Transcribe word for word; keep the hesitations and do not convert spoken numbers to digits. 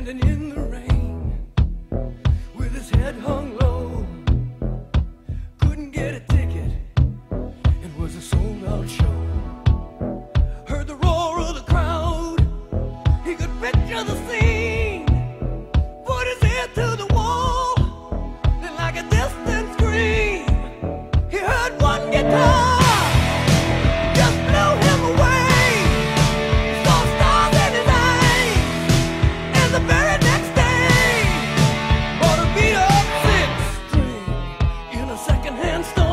standing in the rain with his head hung low. Couldn't get a ticket, it was a sold-out show. Heard the roar of the crowd, he could picture the scene. Put his ear to the wall, then like a distant scream, he heard one guitar. Second-hand stuff.